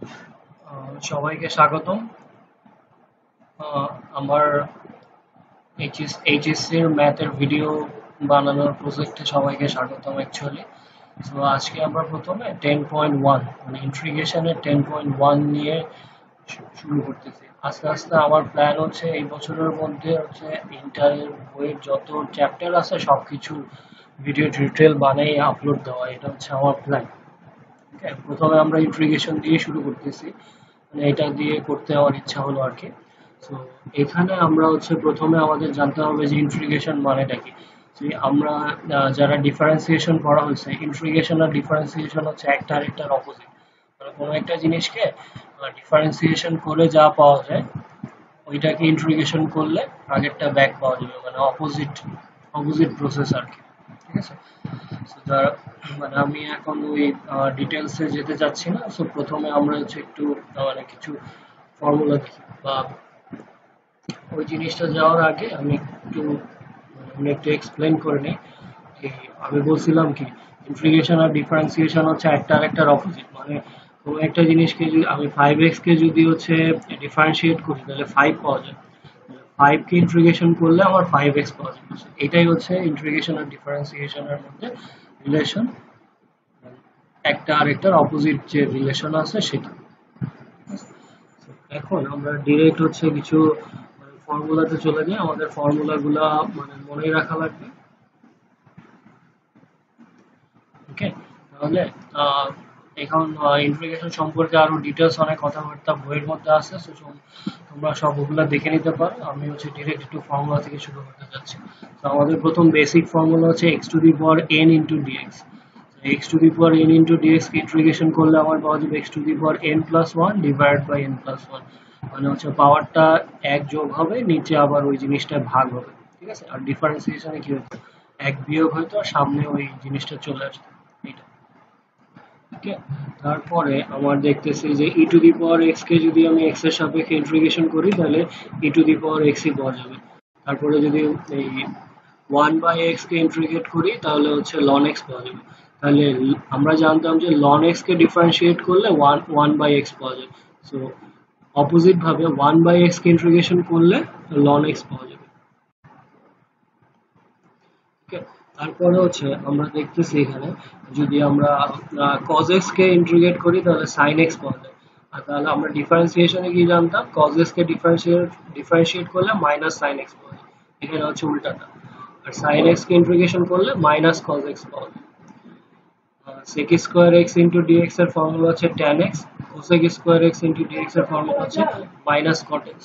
সবাইকে স্বাগতম। আহ, আমার এইচএসসির ম্যাথের ভিডিও বানানোর প্রজেক্টে সবাইকে স্বাগতম অ্যাকচুয়ালি। তো আজকে আমরা প্রথমে 10.1 মানে ইন্টিগ্রেশনের 10.1 নিয়ে শুরু করতেছি। আস্তে আস্তে আমার প্ল্যান হচ্ছে এই বছরের মধ্যে হচ্ছে ইন্টারের বইয়ের যত চ্যাপ্টার আছে সবকিছু ভিডিও টিউটোরিয়াল বানিয়ে আপলোড দেওয়া, এটা হচ্ছে আমার প্ল্যান। ওকে, প্রথমে আমরা ইন্টিগ্রেশন দিয়ে শুরু করতেছি, মানে এটা দিয়ে করতে আমার ইচ্ছা হলো আর কি। তো এখানে আমরা হচ্ছে প্রথমে আমাদের জানতে হবে যে ইন্টিগ্রেশন মানেটা কি। যে আমরা যারা ডিফারেন্সিয়েশন পড়া হয়েছে, ইন্টিগ্রেশন আর ডিফারেন্সিয়েশন হচ্ছে একটা আরেকটার অপোজিট। মানে কোনো একটা জিনিসকে ডিফারেন্সিয়েশন করে যা পাওয়া যায় ওইটাকে ইন্টিগ্রেশন করলে আগেরটা ব্যাক পাওয়া যাবে, মানে অপোজিট অপোজিট প্রসেস আর কি। ঠিক আছে। So, মানে আমি এখন ওই ডিটেলসে যেতে চাচ্ছি না। সো প্রথমে আমরা হচ্ছে একটু মানে কিছু ফর্মুলা দেখি, বা ওই জিনিসটা যাওয়ার আগে আমি একটু এক্সপ্লেন করে নিই। যে আমি বলছিলাম কি, ইন্টিগ্রেশন আর ডিফারেন্সিয়েশন হচ্ছে একটা আরেকটার অপোজিট। মানে কোনো একটা জিনিসকে যদি আমি 5x কে যদি হচ্ছে ডিফারেন্সিয়েট করি তাহলে 5 পাওয়া যায়, 5 কে ইন্টিগ্রেশন করলে আমার 5x পাওয়া যাবে। এটাই হচ্ছে ইন্টিগ্রেশন আর ডিফারেন্সিয়েশনের মধ্যে রিলেশন, একটা আরেকটার অপোজিট যে রিলেশন আছে সেটা। এখন আমরা ডিরেক্ট হচ্ছে কিছু ফর্মুলাতে চলে যাই। আমাদের ফর্মুলাগুলা মানে মনে রাখা লাগবে। ওকে, তাহলে আহ, এখন ইন্টিগ্রেশন সম্পর্কে আরো ডিটেলস অনেক কথাবার্তা বইয়ের মধ্যে আছে, so তোমরা সব ওগুলা দেখে নিতে পারো। আমি হচ্ছে ডিরেক্ট একটু ফর্মুলা থেকে শুরু করতে যাচ্ছি। তো আমাদের প্রথম বেসিক ফর্মুলা হচ্ছে x to the power n into d x. x to the power n into d x কে ইন্টিগ্রেশন করলে আমার পাওয়া যাবে x to the power n plus one divide by n plus one. মানে হচ্ছে পাওয়ারটা এক যোগ হবে, নিচে আবার ওই জিনিসটা ভাগ হবে। ঠিক আছে। আর ডিফারেন্সিয়েশনে কি হতো, এক বিয়োগ হয়তো আর সামনে ওই জিনিসটা চলে আসতো। এইটা। ওকে, তারপরে আমার দেখতেছি যে ই টু দি পাওয়ার এক্স কে যদি আমি এক্স এর সাপেক্ষে ইন্টিগ্রেশন করি তাহলে ই টু দি পাওয়ার এক্স ই পাওয়া যাবে। তারপরে যদি এই 1/x কে ইন্টিগ্রেট করি তাহলে হচ্ছে ln x পাওয়া যাবে। তাহলে আমরা জানতাম যে ln x কে ডিফারেন্সিয়েট করলে 1/x পাওয়া যায়। সো অপোজিট ভাবে 1/x কে ইন্টিগ্রেশন করলে ln x পাওয়া যাবে। ওকে, তারপরে হচ্ছে আমরা দেখতেছি এখানে যদি আমরা cos x কে ইন্টিগ্রেট করি তাহলে sin x পাওয়া যায়। আর তাহলে আমরা ডিফারেন্সিয়েশনে কি জানতাম, cos x কে ডিফারেন্সিয়েট করলে মাইনাস sin x পাওয়া যায়। এখানে হচ্ছে উল্টাটা। আর sin x কে ইন্টিগ্রেশন করলে মাইনাস cos x পাওয়া যায়। sec square x into dx এর ফর্মুলা হচ্ছে tan x, cosec square x into dx এর ফর্মুলা হচ্ছে মাইনাস cot x।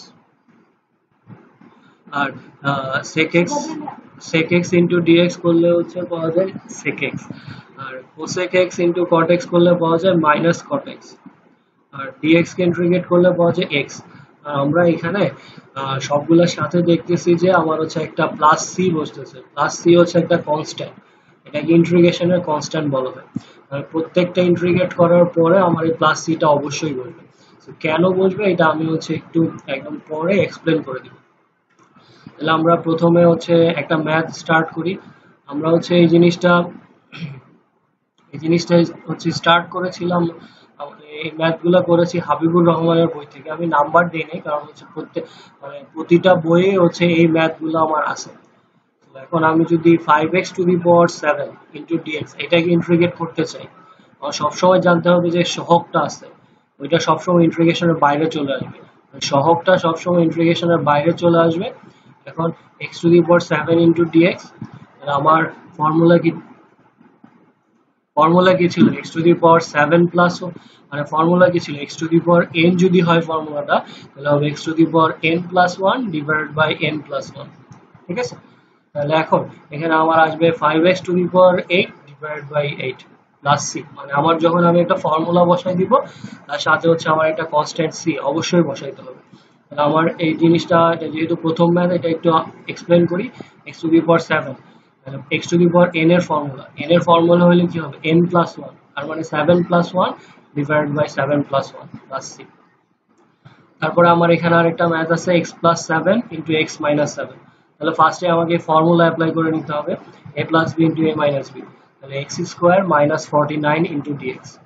আর sec x into dx করলে হচ্ছে পাওয়া যায় sec x। আর cosec x into cot x করলে পাওয়া যায় মাইনাস cot x। আর dx কে ইন্টিগ্রেট করলে পাওয়া যায় x। আর আমরা এখানে সবগুলোর সাথে দেখতেছি যে আমার হচ্ছে একটা প্লাস সি বসতেছে। প্লাস সি হচ্ছে একটা কনস্ট্যান্ট, এটাকে ইন্টিগ্রেশনের কনস্ট্যান্ট বলা হয়। আর প্রত্যেকটা ইন্টিগ্রেট করার পরে আমার এই প্লাস সিটা অবশ্যই বসবে। কেন বসবে এটা আমি হচ্ছে একটু একদম পরে এক্সপ্লেন করে দিব। তাহলে আমরা প্রথমে হচ্ছে একটা ম্যাথ স্টার্ট করি। আমরা হচ্ছে এই জিনিসটা হচ্ছে স্টার্ট করেছিলাম, এই ম্যাথগুলো করেছি হাবিবুর রহমানের বই থেকে। আমি নাম্বার দিই নাই কারণ হচ্ছে মানে প্রতিটা বইয়ে হচ্ছে এই ম্যাথগুলো আমার আছে। তো এখন আমি যদি 5x to the power 7 into d x এটাকে ইন্টিগ্রেট করতে চাই, আমার সবসময় জানতে হবে যে সহগটা আছে ওইটা সবসময় ইন্টিগ্রেশনের বাইরে চলে আসবে। সহগটা সবসময় ইন্টিগ্রেশনের বাইরে চলে আসবে। এখন x to the power 7 into d x, আমার ফর্মুলা কি ফর্মুলা কি ছিল, x to the power 7 plus, মানে ফর্মুলা কি ছিল, x to the power n যদি হয় ফর্মুলাটা তাহলে হবে x to the power n plus 1 divided by n plus 1। ঠিক আছে। তাহলে এখন এখানে আমার আসবে 5x to the power 8 divided by 8 plus c। মানে আমার যখন আমি একটা ফর্মুলা বসাই দিব তার সাথে হচ্ছে আমার একটা কনস্ট্যান্ট c অবশ্যই বসাইতে হবে। তাহলে আমার এই জিনিসটা যেহেতু প্রথম ম্যাথ, এটা একটু এক্সপ্লেন করি। x to the power 7, x to the power n এর ফর্মুলা, n এর ফর্মুলা হলে কি হবে n প্লাস 1, আর মানে 7 plus 1 divided by 7 plus 1 plus c। তারপরে আমার এখানে আরেকটা ম্যাথ আছে x plus 7 into x minus 7। তাহলে ফার্স্টে আমাকে ফর্মুলা অ্যাপ্লাই করে নিতে হবে a plus b into a minus b। তাহলে x square minus 49 into d x.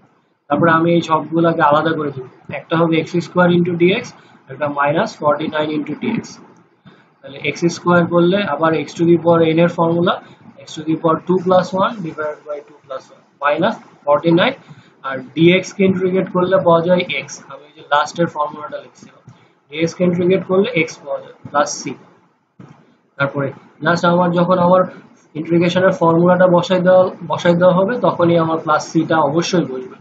তারপরে আমি এই সবগুলোকে আলাদা করে দিব। একটা হবে এক্স স্কোয়ার ইন্টু ডিএক্স, একটা মাইনাস 49 ইন্টু ডিএক্স। তাহলে এক্স স্কোয়ার করলে আবার x to the power n এর formula x to the power 2 plus 1 divided by 2 plus 1 minus 49, আর ডিএক্স কে ইন্টিগ্রেট করলে পাওয়া যায় এক্স। আমি এই যে লাস্টের ফর্মুলাটা লিখছিলাম, ডিএক্স কে ইন্টিগ্রেট করলে এক্স পাওয়া যায় প্লাস সি। তারপরে লাস্ট আমার যখন আমার ইন্টিগ্রেশনের ফর্মুলাটা বসাই দেওয়া হবে তখনই আমার প্লাস সিটা অবশ্যই বসবে।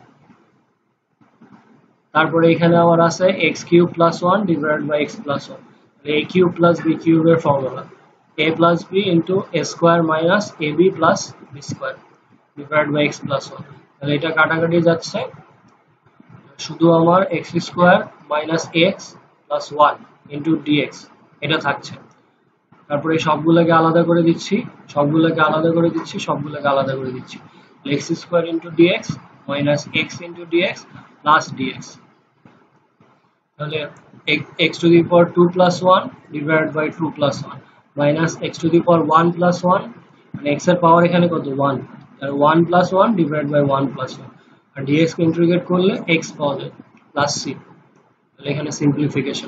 তারপরে এখানে আমার আছে x cube plus 1 divided by x plus 1, a cube plus b কিউবের formula a plus b into a square minus a b plus b square divided by x plus 1। তাহলে এটা কাটাকাটি যাচ্ছে, শুধু আমার x square minus x plus 1 into d x এটা থাকছে। তারপরে সবগুলোকে আলাদা করে দিচ্ছি, সবগুলোকে আলাদা করে দিচ্ছি। X square into d x minus x into d x plus d x. তাহলে x to the power 2 plus 1 divided by 2 plus 1 minus x to the power 1 plus 1, মানে এক্স এর পাওয়ার এখানে কত 1, আর 1 প্লাস 1 ডিভাইডেড বাই 1 প্লাস 1, আর ডিএক্স কে integrate করলে x পাওয়া যায় প্লাস সি। তাহলে এখানে সিম্পলিফিকেশন।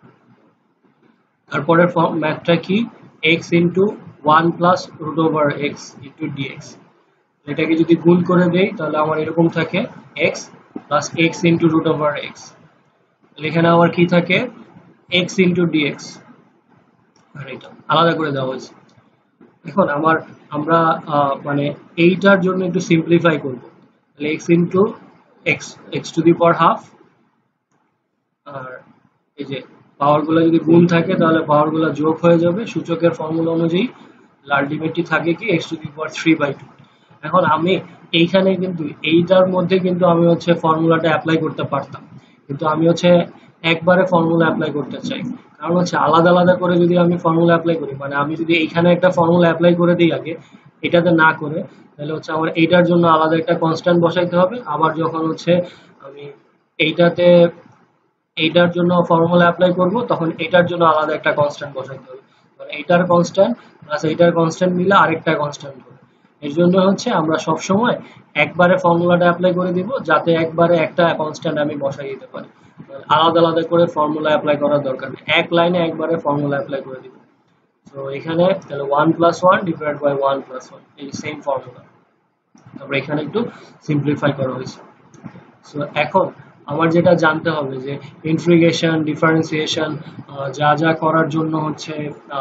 তারপরে ম্যাথটা কি, x into 1 plus root over x into d x. এটাকে যদি গুণ করে দেই তাহলে আমার এরকম থাকে x plus x into root over x. এখানে আমার কি থাকে x ইন্টু ডিএক্স, আর এটা আলাদা করে দেওয়া হয়েছে। এখন আমরা মানে এইটার জন্য একটু সিম্পলিফাই করব। তাহলে x into x to the power half, আর এই যে পাওয়ারগুলো যদি গুণ থাকে তাহলে পাওয়ারগুলো যোগ হয়ে যাবে সূচকের ফর্মুলা অনুযায়ী। আলটিমেটলি থাকে কি x টু দি পাওয়ার 3/2। এখন আমি এইখানে কিন্তু এইটার মধ্যে কিন্তু আমি হচ্ছে ফর্মুলাটা অ্যাপ্লাই করতে পারতাম, কিন্তু আমি হচ্ছে একবারে ফর্মুলা অ্যাপ্লাই করতে চাই। কারণ হচ্ছে আলাদা আলাদা করে যদি আমি ফর্মুলা অ্যাপ্লাই করি, মানে আমি যদি এইখানে একটা ফর্মুলা অ্যাপ্লাই করে দিই আগে এটাতে না করে, তাহলে হচ্ছে আমার এইটার জন্য আলাদা একটা কনস্ট্যান্ট বসাইতে হবে। আবার যখন হচ্ছে আমি এইটাতে এইটার জন্য ফর্মুলা অ্যাপ্লাই করব তখন এটার জন্য আলাদা একটা কনস্ট্যান্ট বসাইতে হবে। মানে এইটার কনস্ট্যান্ট প্লাস এইটার কনস্ট্যান্ট মিলে আরেকটা কনস্ট্যান্ট হবে। এর জন্য হচ্ছে আমরা সব সময় একবারে ফর্মুলাটা অ্যাপ্লাই করে দিব, যাতে একবারে একটা কনস্ট্যান্ট আমি বসাই দিতে পারি। আলাদা আলাদা করে ফর্মুলা অ্যাপ্লাই করার দরকার নেই, এক লাইনে একবারে ফর্মুলা অ্যাপ্লাই করে দিব। তো এখানে তাহলে 1 প্লাস 1 ডিভাইড বাই 1 প্লাস 1 এই সেম ফর্মুলা। তারপর এখানে একটু সিম্পলিফাই করা হয়েছে। সো এখন আমার যেটা জানতে হবে যে ইন্টিগ্রেশন, ডিফারেন্সিয়েশন যা যা করার জন্য হচ্ছে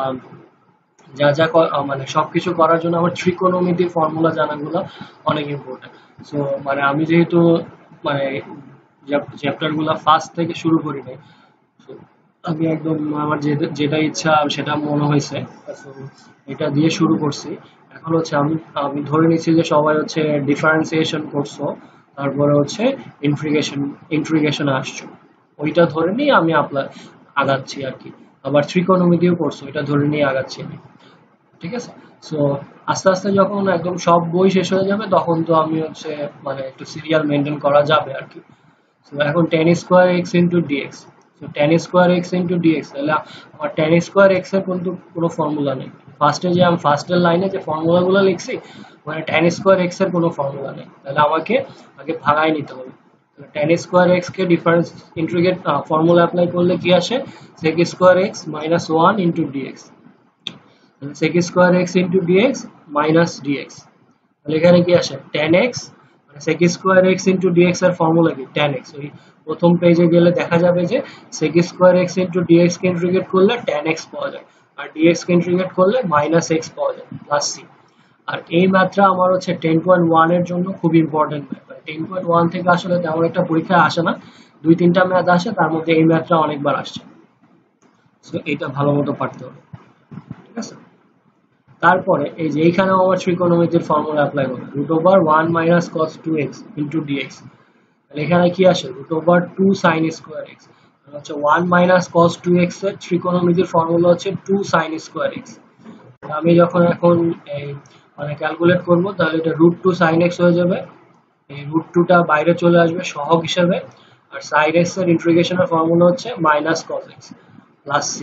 মানে সবকিছু করার জন্য আমার ত্রিকোণমিতির ফর্মুলা জানাগুলো অনেক ইম্পর্টেন্ট। সো মানে আমি যেহেতু মানে চ্যাপ্টারগুলো ফার্স্ট থেকে শুরু করি নাই, so আমি একদম আমার যেটা ইচ্ছা সেটা মনে হয়েছে, so এটা দিয়ে শুরু করছি। এখন হচ্ছে আমি ধরে নিচ্ছি যে সবাই হচ্ছে ডিফারেন্সিয়েশন করছো, তারপরে হচ্ছে ইন্টিগ্রেশনে আসছো, ওইটা ধরে নিয়ে আমি আগাচ্ছি আর কি। আবার ত্রিকোণমিতিও করছো, এটা ধরে নিয়ে আগাচ্ছি আমি, ঠিক আছে। সো আস্তে আস্তে যখন একদম সব বই শেষ হয়ে যাবে তখন তো আমি হচ্ছে মানে একটু সিরিয়াল মেনটেন করা যাবে আর কি। সো এখন tan square x into d x, so tan square x into d x, তাহলে আমার tan স্কোয়ার এক্স এর কিন্তু কোনো ফর্মুলা নেই। আমি ফার্স্টের লাইনে যে ফর্মুলাগুলো লিখছি মানে tan স্কোয়ার এক্স এর কোনো ফর্মুলা নেই, তাহলে আমাকে আগে ভাগায় নিতে হবে। tan স্কোয়ার এক্স কে ডিফারেন্স ইন্টিগ্রেট ফর্মুলা অ্যাপ্লাই করলে কি আসে, sec square x minus 1 into d x, sec square x into d x minus d x. তাহলে এখানে কি আসে tan x, মানে sec square x into d x এর ফর্মুলা কি tan x। ওই প্রথম পেজে গেলে দেখা যাবে যে sec square x into d x কে ইন্টিগ্রেট করলে tan x পাওয়া যায়, আর ডিএক্স কে ইন্টিগ্রেট করলে মাইনাস x পাওয়া যায় প্লাস c। আর এই ম্যাথটা আমার হচ্ছে 10.1 এর জন্য খুব ইম্পর্টেন্ট ম্যাথ। 10.1 থেকে আসলে তেমন একটা পরীক্ষায় আসে না, 2-3টা ম্যাথ আসে, তার মধ্যে এই ম্যাথটা অনেকবার আসছে। সো এটা ভালো মতো পারতে হবে, ঠিক আছে। তারপরে এই যে এইখানেও আমার ত্রিকোণমিতির ফর্মুলা অ্যাপ্লাই করবে, root over 1 minus cos 2x into d x. তাহলে এখানে কি আসে, root over 2 sine square x, হচ্ছে 1 মাইনাস কস 2x এর ত্রিকোণমিতির ফর্মুলা হচ্ছে 2 সাইন স্কোয়ার এক্স। আমি যখন এখন এই মানে ক্যালকুলেট করব তাহলে এটা রুট 2 সাইন এক্স হয়ে যাবে, এই রুট 2টা বাইরে চলে আসবে সহগ হিসেবে, আর সাইন এক্স এর ইন্টিগ্রেশনের ফর্মুলা হচ্ছে minus cos x plus C.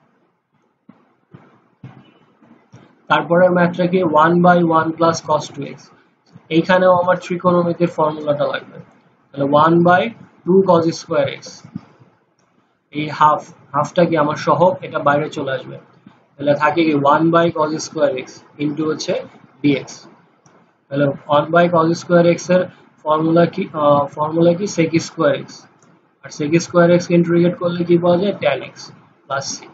তারপরের ম্যাথটা কি 1/1 প্লাস cos 2x, এইখানেও আমার ত্রিকোণমিতির ফর্মুলাটা লাগবে। তাহলে 1/2 cos স্কয়ার x, এই হাফটা কি আমার সহগ, এটা বাইরে চলে আসবে, তাহলে থাকে কি 1/cos স্কয়ার x ইনটু হচ্ছে dx। তাহলে 1/cos স্কয়ার x এর ফর্মুলা কি sec স্কয়ার x, আর sec স্কয়ার x কে ইন্টিগ্রেট করলে কি পাওয়া যায় tan x প্লাস c।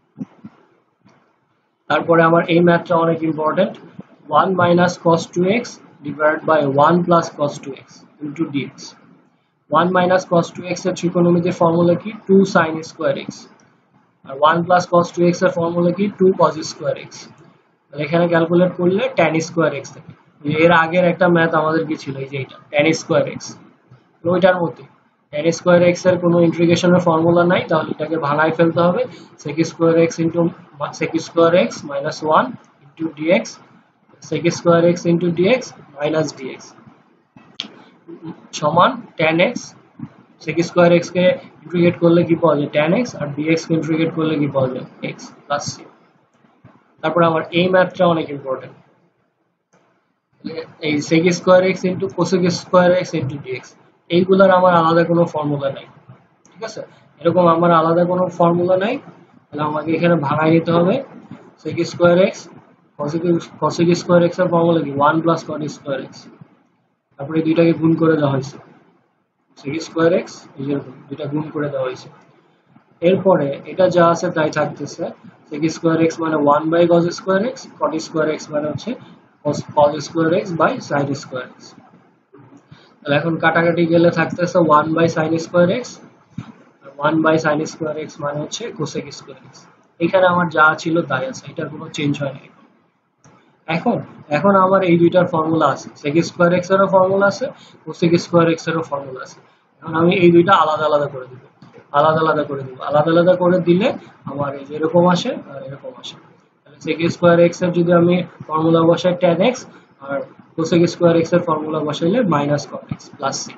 তারপরে আমার এই ম্যাথটা অনেক important, 1 minus cos 2x divided by 1 plus cos 2x into dx। 1 minus cos 2x এর ত্রিকোণমিতির ফর্মুলা কি 2 sin স্কয়ার x, আর 1 plus cos 2x এর ফর্মুলা কি 2 cos স্কয়ার x। তাহলে এখানে ক্যালকুলেট করলে tan স্কয়ার x থাকে। এর আগের একটা ম্যাথ আমাদের কি ছিল, এই যে এটা tan স্কয়ার x, ওইটার মধ্যে tan স্কয়ার x এর কোনো ইন্টিগ্রেশনের ফর্মুলা নাই, তাহলে এটাকে ভাঙায় ফেলতে হবে, sec square x into sec square x minus 1 into dx, sec square x into dx minus dx সমান tan x। sec square x কে ইন্টিগ্রেট করলে কি পাওয়া যায় tan x, আর dx কে ইন্টিগ্রেট করলে কি পাওয়া যায় x plus c। তারপর আমার এই ম্যাথটা অনেক ইম্পর্টেন্ট, এই sec square x into cosec square x into dx, এইগুলার আমার আলাদা কোনো ফর্মুলা নাই, ঠিক আছে, এরকম আমার আলাদা কোনো ফর্মুলা নাই, তাহলে আমাকে এখানে ভাঙায় নিতে হবে। sec square x cosec square x এর ফর্মুলা কি 1 plus cot স্কয়ার x, তারপরে দুইটাকে গুণ করে দেওয়া হয়েছে, sec স্কয়ার x এই যে দুইটা গুণ করে দেওয়া হয়েছে। এরপরে এটা যা আছে তাই থাকতেছে, sec স্কয়ার x মানে 1/cos square x, cot square x মানে হচ্ছে cos square x by sin square x। তাহলে এখন কাটাকাটি গেলে থাকতেছে 1/sin square x, 1/sin square x মানে হচ্ছে cosec স্কয়ার x। এখানে আমার যা ছিল তাই আছে, এটার কোনো চেঞ্জ হয় না। এখন এখন আমার এই দুইটার ফর্মুলা আছে, sec স্কয়ার x এরও ফর্মুলা আছে, cosec স্কয়ার x এরও ফর্মুলা আছে। এখন আমি এই দুইটা আলাদা আলাদা করে দিব, আলাদা আলাদা করে দিলে আমার এই যে এরকম আসে আর এরকম আসে। তাহলে sec স্কয়ার x এর যদি আমি ফর্মুলা বসাই tan x, আর cosec স্কয়ার x এর ফর্মুলা বসাইলে minus cot x plus c,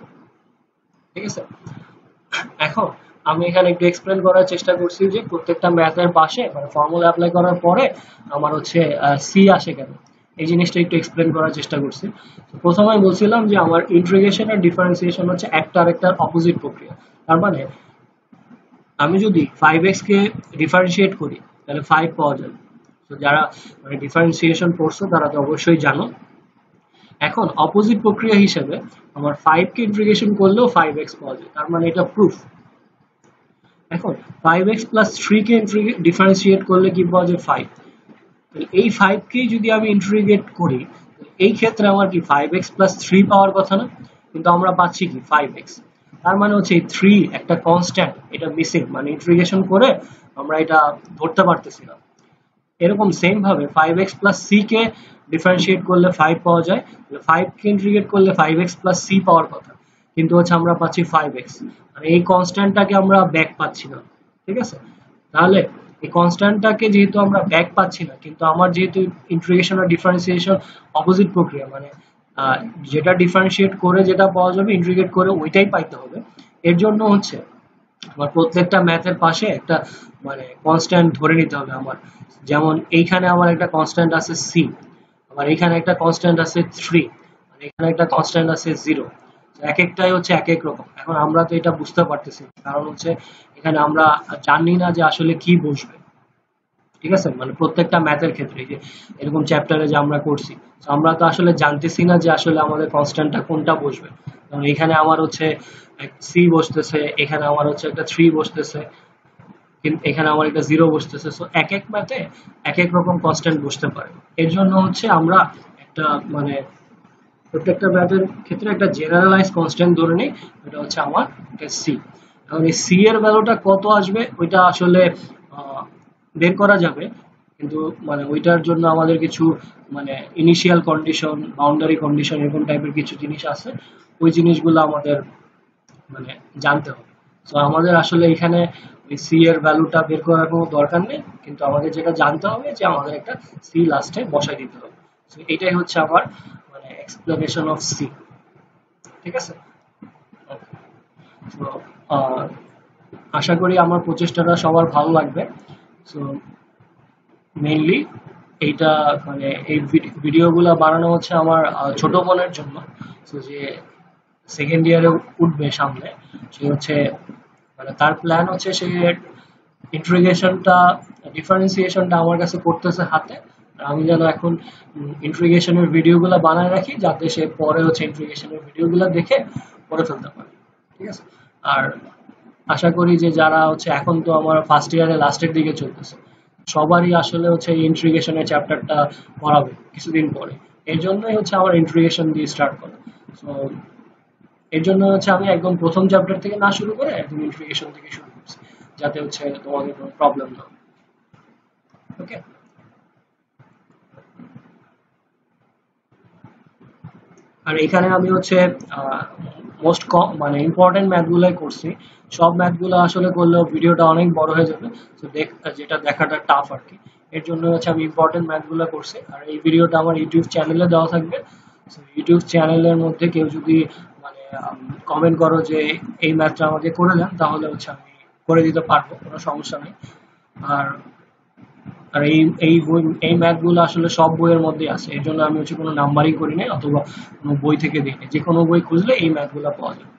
ঠিক আছে। এখন আমি এখানে একটু এক্সপ্লেন করার চেষ্টা করছি যে প্রত্যেকটা ম্যাথের পাশে মানে ফর্মুলা অ্যাপ্লাই করার পরে আমার হচ্ছে সি আসে কেন, এই জিনিসটা একটু এক্সপ্লেন করার চেষ্টা করছি। প্রথমে বলছিলাম যে আমার ইন্টিগ্রেশন আর ডিফারেন্সিয়েশন হচ্ছে একটা আরেকটার অপোজিট প্রক্রিয়া। তার মানে আমি যদি 5x কে ডিফারেন্সিয়েট করি তাহলে 5 পাওয়া যাবে। তো যারা মানে ডিফারেন্সিয়েশন পড়ছো তারা তো অবশ্যই জানো। এখন অপোজিট প্রক্রিয়া হিসেবে আমার 5 কে ইন্টিগ্রেশন করলেও 5x পাওয়া যায়, তার মানে এটা প্রুফ। এখন 5x plus 3 কে ডিফারেন্সিয়েট করলে কি পাওয়া যায় 5, তাহলে এই 5 কে যদি আমি ইন্টিগ্রেট করি এই ক্ষেত্রে আমার কি 5x plus 3 পাওয়ার কথা না, কিন্তু আমরা পাচ্ছি কি 5x। তার মানে হচ্ছে এই 3 একটা কনস্ট্যান্ট, এটা মিসিং, মানে ইন্টিগ্রেশন করে আমরা এটা ধরতে পারতেছি না। এরকম সেম ভাবে 5x plus c কে ডিফারেন্সিয়েট করলে 5 পাওয়া যায়, তাহলে 5 কে ইন্টিগ্রেট করলে 5x plus c পাওয়ার কথা, কিন্তু হচ্ছে আমরা পাচ্ছি 5x, মানে এই কনস্ট্যান্টটাকে আমরা ব্যাক পাচ্ছি না, ঠিক আছে। তাহলে এই কনস্ট্যান্টটাকে যেহেতু আমরা ব্যাক পাচ্ছি না, কিন্তু আমার যেহেতু ইন্টিগ্রেশন আর ডিফারেন্সিয়েশন অপোজিট প্রক্রিয়া, মানে যেটা ডিফারেন্সিয়েট করে যেটা পাওয়া যাবে ইন্টিগ্রেট করে ওইটাই পাইতে হবে, এর জন্য হচ্ছে আমার প্রত্যেকটা ম্যাথের পাশে একটা মানে কনস্ট্যান্ট ধরে নিতে হবে আমার। যেমন এইখানে আমার একটা কনস্ট্যান্ট আছে c, আবার এখানে একটা কনস্ট্যান্ট আছে 3, আর এখানে একটা কনস্ট্যান্ট আছে 0। এক একটাই হচ্ছে এক এক রকম। এখন আমরা তো এটা বুঝতে পারতেছি না, কারণ হচ্ছে এখানে আমরা জানি না যে আসলে কি বসবে, ঠিক আছে, মানে প্রত্যেকটা ম্যাথের ক্ষেত্রে যে এরকম চ্যাপ্টারে যে আমরা করছি আমরা তো আসলে জানতেছি না যে আসলে আমাদের কনস্ট্যান্টটা কোনটা বসবে। কারণ এখানে আমার হচ্ছে সি বসতেছে, এখানে আমার হচ্ছে একটা 3 বসতেছে, এখানে আমার একটা 0 বসতেছে। সো এক এক ম্যাথে এক এক রকম কনস্ট্যান্ট বসতে পারে। এর জন্য হচ্ছে আমরা একটা মানে প্রত্যেকটা ম্যাথের ক্ষেত্রে একটা জেনারেলাইজ কনস্ট্যান্ট ধরে নিই, এটা হচ্ছে আমার সি। এখন এই সি এর ভ্যালুটা কত আসবে ওইটা আসলে বের করা যাবে, কিন্তু মানে ওইটার জন্য আমাদের কিছু মানে ইনিশিয়াল কন্ডিশন, বাউন্ডারি কন্ডিশন এরকম টাইপের কিছু জিনিস আছে, ওই জিনিসগুলো আমাদের মানে জানতে হবে। তো আমাদের আসলে এখানে ওই সি এর ভ্যালুটা বের করার কোনো দরকার নেই, কিন্তু আমাদের যেটা জানতে হবে যে আমাদের একটা সি লাস্টে বসাই দিতে হবে। তো এটাই হচ্ছে আমার মানে এক্সপ্লেনেশন অফ সি, ঠিক আছে। তো আশা করি আমার প্রচেষ্টাটা সবার ভালো লাগবে। সো মেইনলি এইটা মানে এই ভিডিওগুলো বানানো হচ্ছে আমার ছোট বোনের জন্য। সো যে সেকেন্ড ইয়ারে উঠবে সামনে, সে হচ্ছে মানে তার প্ল্যান হচ্ছে সে ইন্ট্রিগেশনটা ডিফারেন্সিয়েশনটা আমার কাছে করতেছে হাতে, আর আমি যেন এখন ইন্ট্রিগেশনের ভিডিওগুলো বানায় রাখি যাতে সে পরে হচ্ছে ইন্ট্রিগেশনের ভিডিওগুলো দেখে পড়ে ফেলতে পারে। ঠিক আছে। আর আশা করি যে যারা হচ্ছে এখন তো আমার ফার্স্ট ইয়ারে লাস্টের দিকে চলতেছে, সবারই আসলে হচ্ছে ইন্ট্রিগেশনের চ্যাপ্টারটা পড়াবে কিছুদিন পরে। এর জন্যই হচ্ছে আমার ইন্ট্রিগেশন দিয়ে স্টার্ট করা। সো এর জন্য হচ্ছে আমি একদম প্রথম চ্যাপ্টার থেকে না শুরু করে একদম ইন্ট্রিগেশন থেকে শুরু করছি, যাতে হচ্ছে তোমাদের কোনো প্রবলেম না হয়। ওকে। আর এখানে আমি হচ্ছে মোস্ট কম মানে ইম্পর্টেন্ট ম্যাথগুলোই করছি। সব ম্যাথগুলো আসলে করলেও ভিডিওটা অনেক বড় হয়ে যাবে, তো যেটা দেখাটা টাফ আর কি। এর জন্য হচ্ছে আমি ইম্পর্টেন্ট ম্যাথগুলো করছি, আর এই ভিডিওটা আমার ইউটিউব চ্যানেলে দেওয়া থাকবে। ইউটিউব চ্যানেলের মধ্যে কেউ যদি মানে কমেন্ট করো যে এই ম্যাথটা আমাকে করে দেন, তাহলে হচ্ছে আমি করে দিতে পারবো, কোনো সমস্যা নেই। আর আর এই ম্যাথগুলো আসলে সব বইয়ের মধ্যেই আছে, এর জন্য আমি হচ্ছে কোনো নাম্বারিং করি নাই অথবা কোনো বই থেকে দিই নাই, যে কোনো বই খুঁজলে এই ম্যাথগুলো পাওয়া যায়।